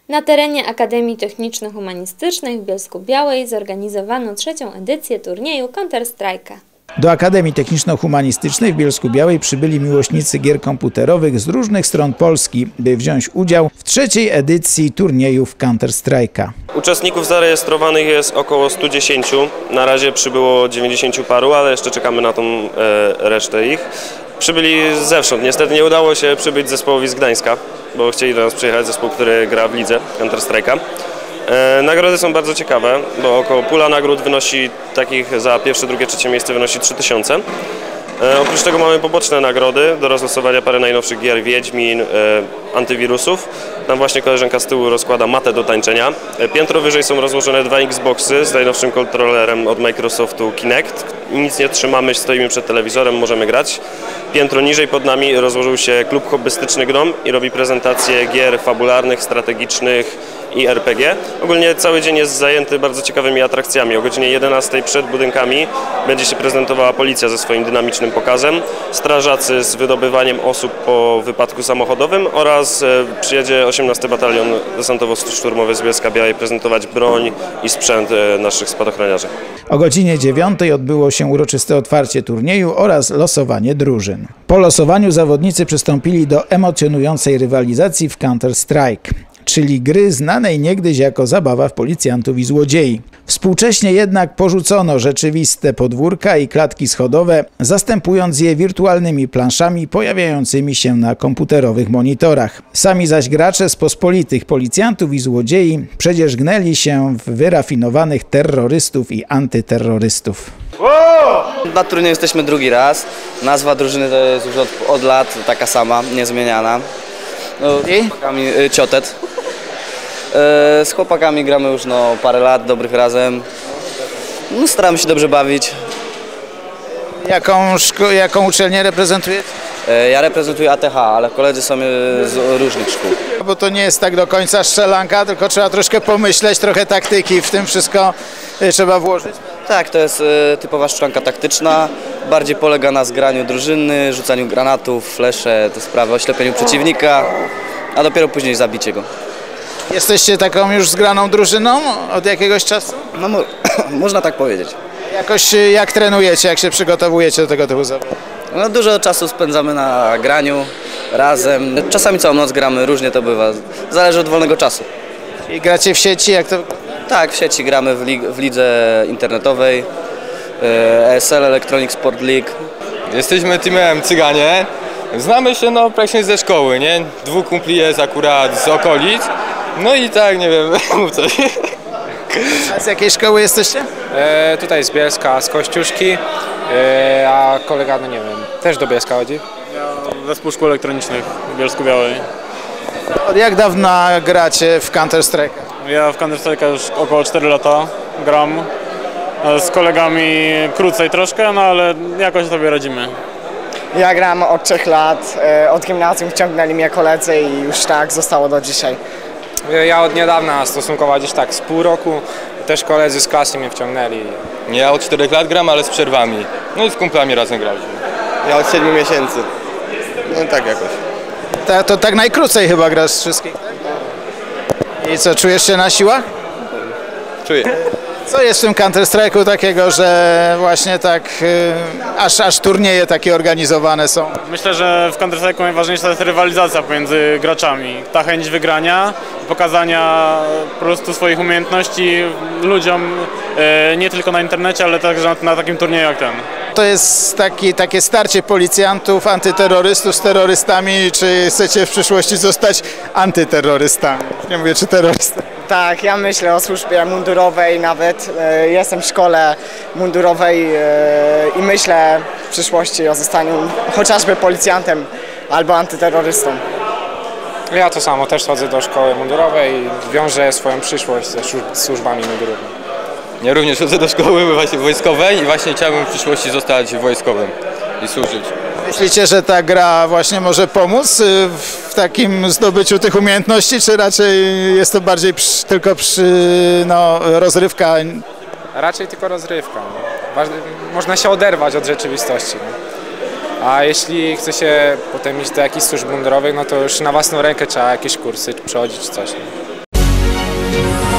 Na terenie Akademii Techniczno-Humanistycznej w Bielsku-Białej zorganizowano trzecią edycję turnieju Counter-Strike'a. Do Akademii Techniczno-Humanistycznej w Bielsku-Białej przybyli miłośnicy gier komputerowych z różnych stron Polski, by wziąć udział w trzeciej edycji turniejów Counter-Strike'a. Uczestników zarejestrowanych jest około 110, na razie przybyło 90 paru, ale jeszcze czekamy na tą resztę ich. Przybyli zewsząd, niestety nie udało się przybyć zespołowi z Gdańska, bo chcieli do nas przyjechać zespół, który gra w lidze Counter-Strike'a. Nagrody są bardzo ciekawe, bo około pula nagród wynosi takich za pierwsze, drugie, trzecie miejsce wynosi 3000. Oprócz tego mamy poboczne nagrody do rozlosowania parę najnowszych gier, Wiedźmin, antywirusów. Tam właśnie koleżanka z tyłu rozkłada matę do tańczenia. Piętro wyżej są rozłożone 2 Xboxy z najnowszym kontrolerem od Microsoftu Kinect. Nic nie trzymamy, stoimy przed telewizorem, możemy grać. Piętro niżej pod nami rozłożył się klub hobbystyczny Gnom i robi prezentację gier fabularnych, strategicznych i RPG. Ogólnie cały dzień jest zajęty bardzo ciekawymi atrakcjami. O godzinie 11 przed budynkami będzie się prezentowała policja ze swoim dynamicznym pokazem, strażacy z wydobywaniem osób po wypadku samochodowym oraz przyjedzie 18 Batalion Desantowo-Szturmowy z Bielska-Białej prezentować broń i sprzęt naszych spadochroniarzy. O godzinie 9 odbyło się uroczyste otwarcie turnieju oraz losowanie drużyn. Po losowaniu zawodnicy przystąpili do emocjonującej rywalizacji w Counter-Strike, czyli gry znanej niegdyś jako zabawa w policjantów i złodziei. Współcześnie jednak porzucono rzeczywiste podwórka i klatki schodowe, zastępując je wirtualnymi planszami pojawiającymi się na komputerowych monitorach. Sami zaś gracze z pospolitych policjantów i złodziei przedzierzgnęli się w wyrafinowanych terrorystów i antyterrorystów. Na turnieju jesteśmy drugi raz. Nazwa drużyny to jest już od lat taka sama, niezmieniana. Ciotet. Z chłopakami gramy już parę lat, dobrych razem. Staramy się dobrze bawić. Jaką uczelnię reprezentujesz? Ja reprezentuję ATH, ale koledzy są z różnych szkół. Bo to nie jest tak do końca strzelanka, tylko trzeba troszkę pomyśleć, trochę taktyki w tym wszystko trzeba włożyć. Tak, to jest typowa strzelanka taktyczna. Bardziej polega na zgraniu drużyny, rzucaniu granatów, flesze, te sprawy, oślepieniu przeciwnika, a dopiero później zabicie go. Jesteście taką już zgraną drużyną od jakiegoś czasu? No, można tak powiedzieć. Jak trenujecie, jak się przygotowujecie do tego typu zawodu? No, dużo czasu spędzamy na graniu razem. Czasami całą noc gramy, różnie to bywa. Zależy od wolnego czasu. I gracie w sieci? Jak to? Tak, w sieci gramy w lidze internetowej, ESL, Electronic Sport League. Jesteśmy teamem Cyganie. Znamy się praktycznie ze szkoły, nie? 2 kumpli jest akurat z okolic. No i tak, nie wiem, mów coś. A z jakiej szkoły jesteście? Tutaj z Bielska, z Kościuszki, a kolega, no nie wiem, też do Bielska chodzi. Ja zespół szkół elektronicznych w Bielsku-Białej. Od jak dawna gracie w Counter-Strike? Ja w Counter-Strike'a już około 4 lata gram. Z kolegami krócej troszkę, no ale jakoś sobie radzimy. Ja gram od 3 lat, od gimnazjum wciągnęli mnie koledzy i już tak zostało do dzisiaj. Ja od niedawna, stosunkowo gdzieś tak z pół roku, też koledzy z klasy mnie wciągnęli. Ja od 4 lat gram, ale z przerwami. No i z kumplami razem graliśmy. Ja od 7 miesięcy. No tak jakoś. To tak najkrócej chyba grasz z wszystkich, tak? I co, czujesz się na siłach? Czuję. Co jest w tym Counter-Strike'u takiego, że właśnie tak aż turnieje takie organizowane są? Myślę, że w Counter-Strike'u najważniejsza jest rywalizacja pomiędzy graczami. Ta chęć wygrania, pokazania po prostu swoich umiejętności ludziom nie tylko na internecie, ale także na takim turnieju jak ten. To jest takie starcie policjantów, antyterrorystów z terrorystami. Czy chcecie w przyszłości zostać antyterrorystami? Nie mówię, czy terrorystami. Tak, ja myślę o służbie mundurowej nawet. Jestem w szkole mundurowej i myślę w przyszłości o zostaniu chociażby policjantem albo antyterrorystą. Ja to samo, też chodzę do szkoły mundurowej i wiążę swoją przyszłość ze służbami mundurowymi. Ja również chodzę do szkoły właśnie wojskowej i właśnie chciałbym w przyszłości zostać wojskowym i służyć. Myślicie, że ta gra właśnie może pomóc w takim zdobyciu tych umiejętności, czy raczej jest to bardziej tylko rozrywka? Raczej tylko rozrywka. Można się oderwać od rzeczywistości. A jeśli chce się potem iść do jakichś służb mundurowych, no to już na własną rękę trzeba jakieś kursy przechodzić coś. Thank you.